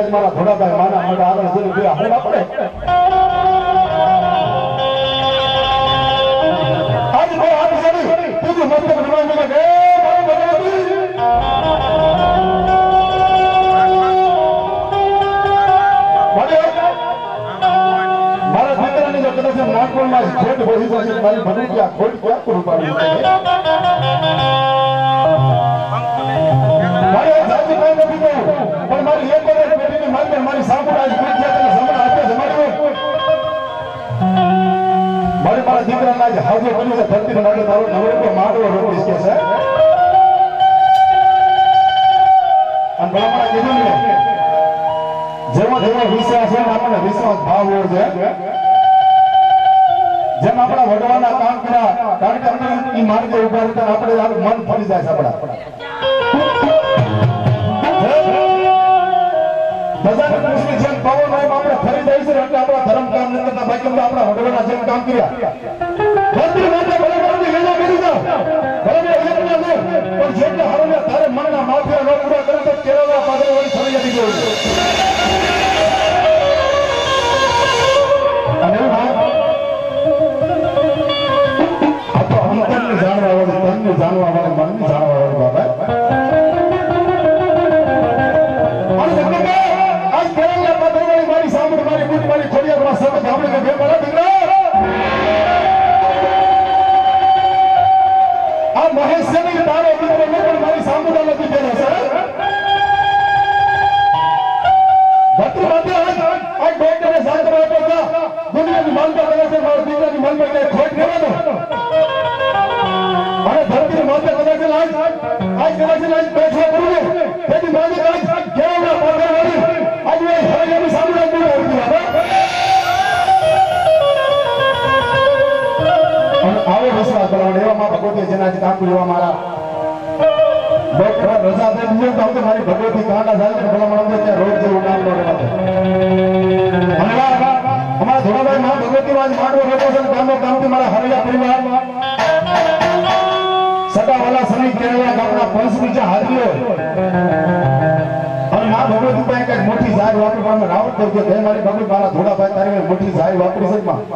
મારા ઘોડાભાઈ માના માટે આગળ જઈને બે હમણાં પડે આજ બહુ હાથ ચડી તું મસ્તક રમાઈ મને કે મારા દીકરાની જો કદાચ નાગપુરમાં ખોટ બોલી જશે મારી ભૂલ ક્યાં ખોટ ક્યાં પૂરું પાડ્યું મારી જાતિ કઈ નથી કહું પણ મારી એક જ પેટીની મારી મારી સાંભળ આજ પીઠ તને સમજ આપે જમાડ્યો મારી મારા દીકરાના આજ હાજર બની છે ધરતી માટે તારો નવરો માંડવો રોકીશ કે છે અને ભલામણા કીધું ને જેવો જેવો વિશ્વાસ છે આપણને વિશ્વાસ ભાવ હોવો જોઈએ જેમ આપણા વડવાના કામ કર્યા કારણ કે આપણે એ માર્ગે ઉભા રહેતા આપણે મન ફરી જાય છે આપણા બજાર કૃષ્ણ જેમ પવન હોય આપણે ફરી જાય છે એટલે આપણા ધર્મ કામ ન કરતા બાકી આપણા વડવાના જેમ કામ કર્યા મંત્રી માટે બરાબર લેના કરી જાઓ બરાબર એક ના લે પણ જેટલે હરોને તારે મનના માફિયા ન પૂરા કરે તો કેરળના પાદરે વળી ફરી જતી જોઈએ અને જાણવા વાળે મનની જાણવા વાળે બાબા આજ કેરળના પાદરે મારી સાંભળ મારી બુટ મારી ખોડિયારમાં સતત ગામડે કે બે મારા દીકરા આ મહેશ સેની તારો દીકરો પણ મારી સાંભળ નથી ગયેલો છે ભટ્ટી માટે આજ ડોક્ટરે સાંભળ આપ્યો હતા દુનિયાની માનતા કરે છે મારા દીકરાની મનમાં કઈ ખોટ રહેવાનો અને ધરતી માતા કદાચ આજ બેઠો કરું તેથી માલિક આજ કેવડા પાદર વાળી આજ એ હરિયાની સામે દૂર આવી અને આવો વિશ્વાસ કરવાનો એવામાં ભગવતી જેના કામ લેવા મારા ડોક્ટર રજા દે દીધો તો હવે મારી ભગવતી કાંડા જાય તો ભલા મને ત્યાં રોજ જેવું કામ ન રહેવા અને અમારા ધોળાભાઈ માં ભગવતી માં માંડવો રોકો છે કામનો કામથી મારા હરિયા પરિવાર સદાવાલા સની કેરળના ગામના પંચ નીચે હાજરીઓ અને ના ભગવતી પાસે કઈક મોટી જાહેર વાપરવામાં રાવણ કહ્યું કે મારી ભગવતી મારા ધોળાભાઈ તારી મોટી જાહેર વાપરી છે માં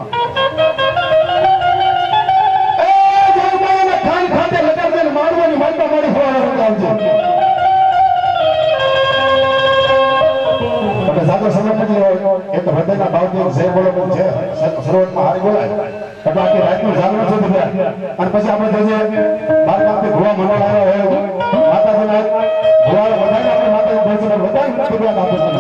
ખાતે લગાડજે મારવાની માનતા મારી ફોન આવજે એટલે સાદો સમય પછી એક હૃદયના ભાવથી જય બોલો છે શરૂઆતમાં હારી બોલાય એટલે આખી રાતનું જાગરણ છે બધા અને પછી આપણે જોઈએ બાર ગામથી ભુવા મંડળ આવ્યા હોય માતાજીના ભુવા બધાને આપણે માતાજી પહોંચીને બધાને ખબર આપે છે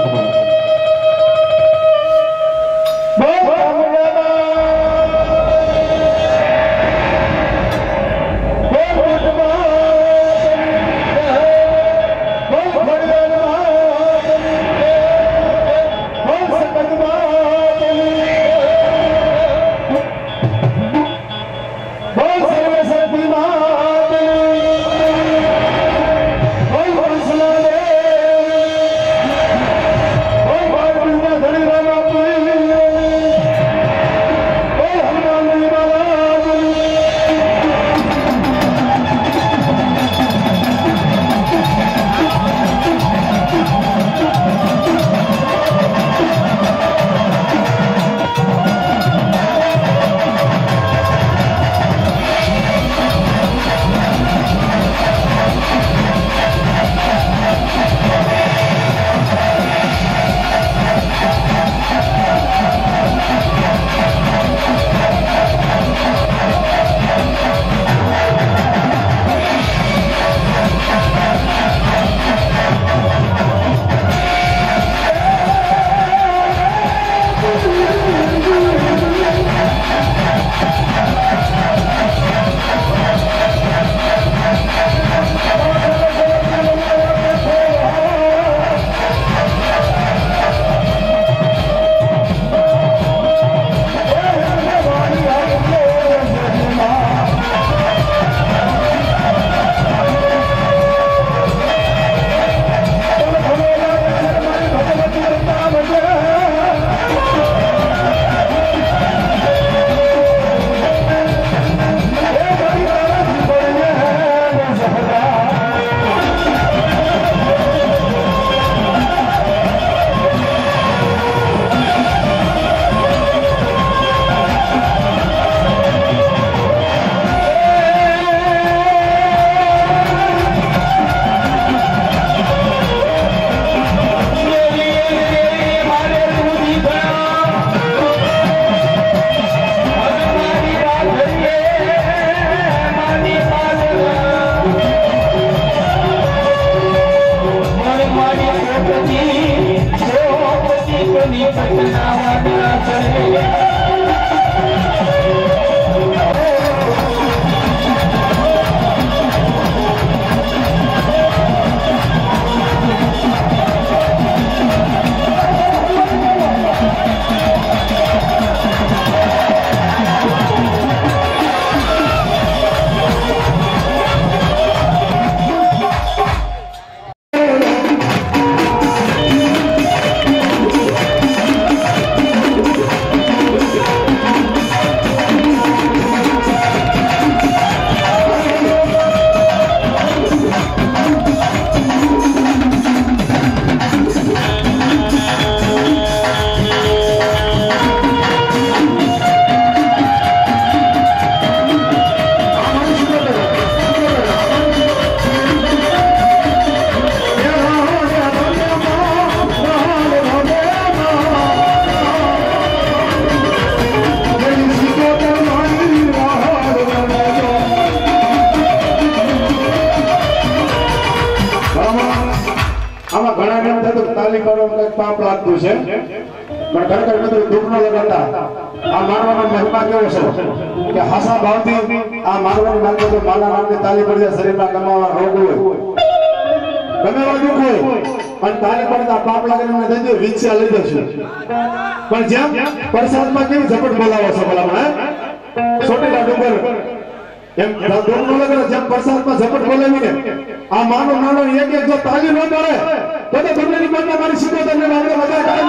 છે પણ ખરેખર મિત્રો દુઃખ ન લગાડતા આ માનવાનો મહિમા કેવો છે કે હાસા ભાવથી આ માનવાની માનતો તો માલા નામની તાલી પડી જાય શરીરમાં કમાવા રોગ હોય ગમે એવા દુઃખ હોય અને તાલી પડતા પાપ લાગે મને દઈ દે વિચ્યા લઈ જશે પણ જેમ પ્રસાદમાં કેવી ઝપટ બોલાવો છો ભલામણ સોટીલા ડુંગર એમ દુઃખ ન લગાડે જેમ પ્રસાદમાં ઝપટ બોલાવીને આ માનો નાનો એક એક જો તાલી ન પડે તો તમને ની મનમાં મારી સીધો તમને આપણે મજા કરે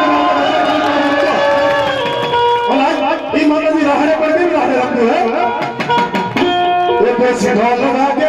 એ માતાજી રાહડે પર કેમ રાહડે રમતું હે એ તો સીધો લગા